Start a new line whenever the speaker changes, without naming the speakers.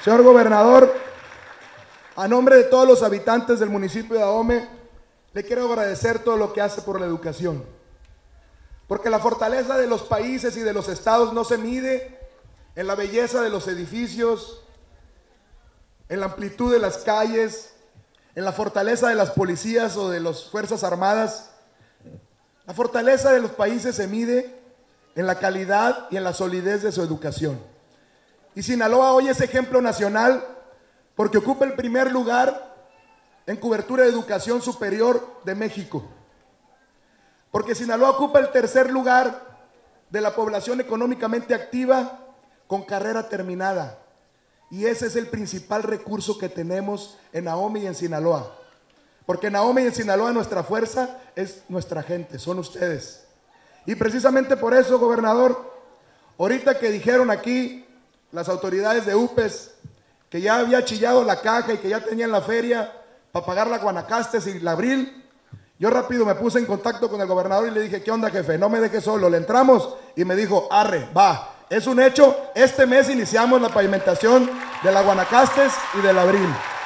Señor gobernador, a nombre de todos los habitantes del municipio de Ahome, le quiero agradecer todo lo que hace por la educación. Porque la fortaleza de los países y de los estados no se mide en la belleza de los edificios, en la amplitud de las calles, en la fortaleza de las policías o de las Fuerzas Armadas. La fortaleza de los países se mide en la calidad y en la solidez de su educación. Y Sinaloa hoy es ejemplo nacional porque ocupa el primer lugar en cobertura de educación superior de México. Porque Sinaloa ocupa el tercer lugar de la población económicamente activa con carrera terminada. Y ese es el principal recurso que tenemos en Ahome y en Sinaloa. Porque en Ahome y en Sinaloa nuestra fuerza es nuestra gente, son ustedes. Y precisamente por eso, gobernador, ahorita que dijeron aquí las autoridades de UPES que ya había chillado la caja y que ya tenían la feria para pagar la Guanacastes y la Abril, yo rápido me puse en contacto con el gobernador y le dije, ¿qué onda, jefe? No me deje solo, le entramos. Y me dijo, arre, va. Es un hecho, este mes iniciamos la pavimentación de la Guanacastes y de la Abril.